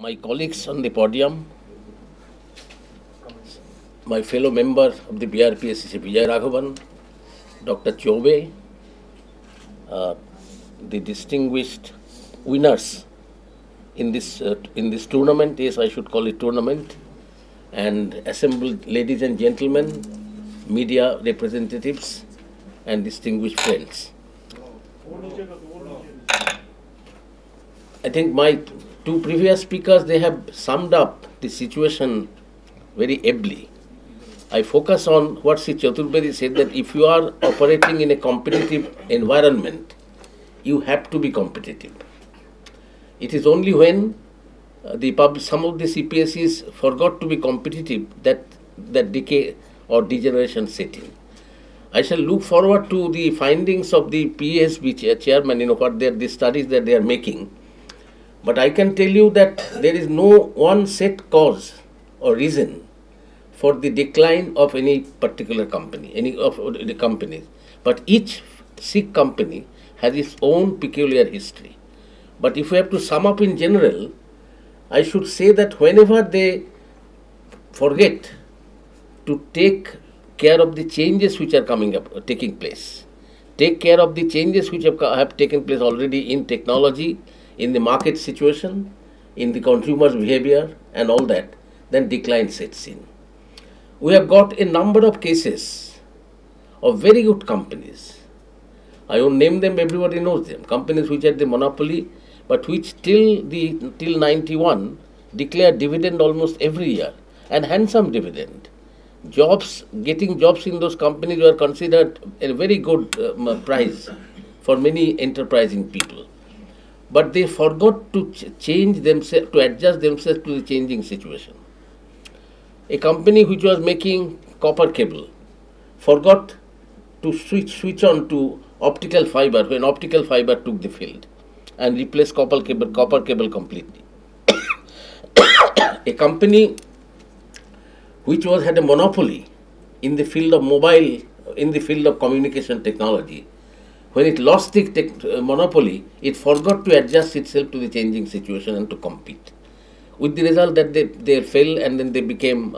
my colleagues on the podium, my fellow member of the BRPSE Vijay Raghavan, Dr. Chobe, the distinguished winners in this tournament, yes, I should call it tournament, and assembled ladies and gentlemen, media representatives, and distinguished friends. I think my two previous speakers, they have summed up the situation very ably. I focus on what Sri Chaturbedi said, that if you are operating in a competitive environment, you have to be competitive. It is only when some of the CPSEs forgot to be competitive that decay or degeneration set in. I shall look forward to the findings of the PSB chairman, what the studies that they are making. But I can tell you that there is no one set cause or reason for the decline of any particular company, any of the companies. But each Sikh company has its own peculiar history. But if we have to sum up in general, I should say that whenever they forget to take care of the changes which are taking place, take care of the changes which have taken place already in technology, in the market situation, in the consumer's behavior and all that, then decline sets in. We have got a number of cases of very good companies. I won't name them, everybody knows them. Companies which had the monopoly, but which till 91 declared dividend almost every year, and handsome dividend. Getting jobs in those companies were considered a very good prize for many enterprising people. But they forgot to change themselves, to adjust themselves to the changing situation. A company which was making copper cable forgot to switch on to optical fiber when optical fiber took the field and replaced copper cable completely. A company which had a monopoly in the field of in the field of communication technology, when it lost the monopoly, it forgot to adjust itself to the changing situation and to compete. With the result that they fell, and then they became,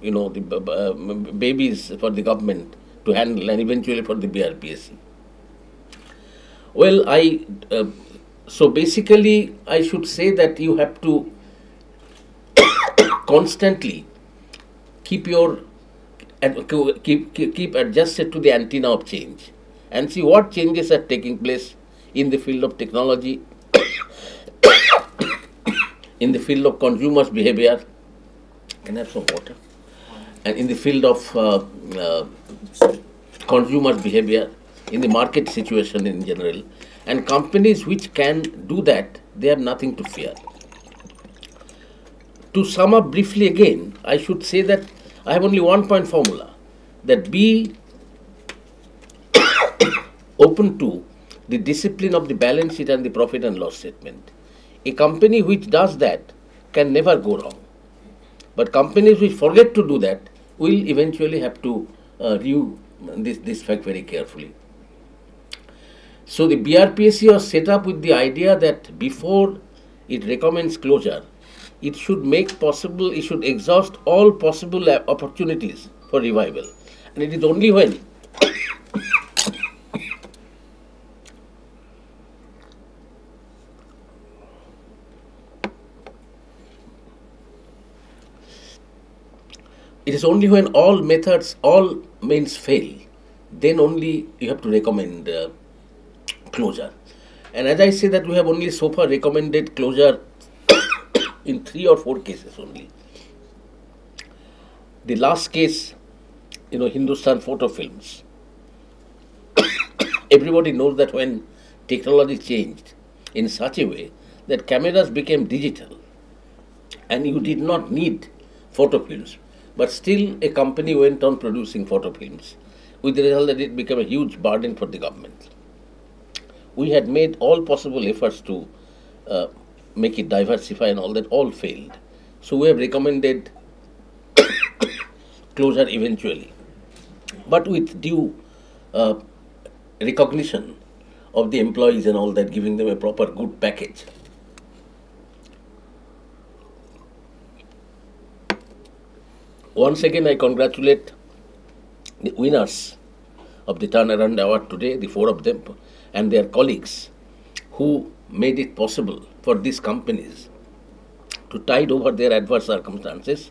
babies for the government to handle, and eventually for the BRPSE. Well, so basically, I should say that you have to constantly keep adjusted to the antenna of change and see what changes are taking place in the field of technology, in the field of consumers' behavior. Can I have some water? And in the field of consumers' behavior, in the market situation in general. And companies which can do that, they have nothing to fear. To sum up briefly again, I should say that I have only one point formula, that be open to the discipline of the balance sheet and the profit and loss statement. A company which does that can never go wrong. But companies which forget to do that will eventually have to review this fact very carefully. So the BRPSE was set up with the idea that before it recommends closure, it should exhaust all possible opportunities for revival. And it is only when all methods, all means fail, then only you have to recommend closure. And as I say that we have only so far recommended closure in 3 or 4 cases only. The last case, Hindustan Photo Films. Everybody knows that when technology changed in such a way that cameras became digital and you did not need photo films, but still a company went on producing photo films, with the result that it became a huge burden for the government. We had made all possible efforts to make it diversify and all that, all failed. So we have recommended closure eventually, but with due recognition of the employees and all that, giving them a proper good package. Once again, I congratulate the winners of the turnaround award today, the four of them, and their colleagues who made it possible for these companies to tide over their adverse circumstances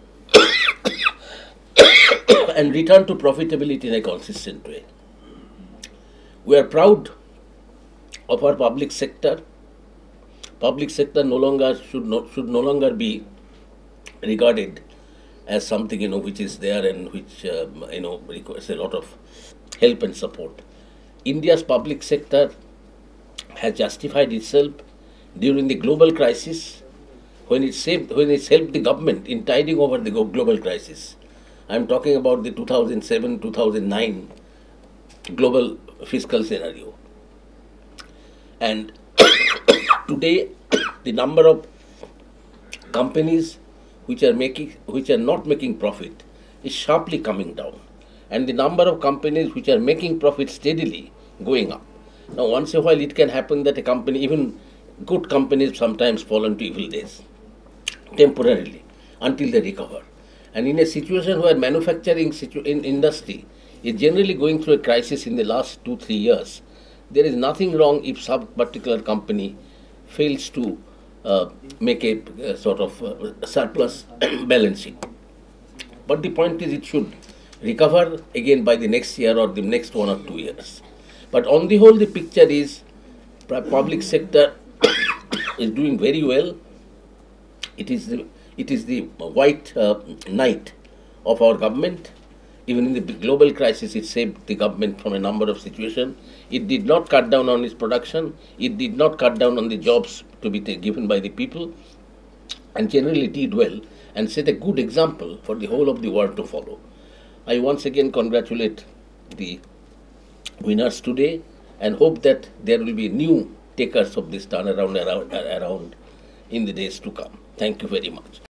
and return to profitability in a consistent way. We are proud of our public sector. Public sector should no longer be regarded as something which is there and which requires a lot of help and support. India's public sector has justified itself during the global crisis when it's helped the government in tiding over the global crisis. I am talking about the 2007-2009 global fiscal scenario. And today, the number of companies which are not making profit is sharply coming down, and the number of companies which are making profit steadily going up. Now, once in a while, it can happen that a company, even good companies, sometimes fall into evil days temporarily until they recover. And in a situation where manufacturing industry is generally going through a crisis in the last 2-3 years, there is nothing wrong if some particular company fails to make a sort of surplus balance sheet. But the point is, it should recover again by the next year or the next 1 or 2 years. But on the whole, the picture is public sector is doing very well. It is the white knight of our government. Even in the global crisis, it saved the government from a number of situations. It did not cut down on its production. It did not cut down on the jobs to be given by the people, and generally did well and set a good example for the whole of the world to follow. I once again congratulate the winners today and hope that there will be new takers of this turnaround around in the days to come. Thank you very much.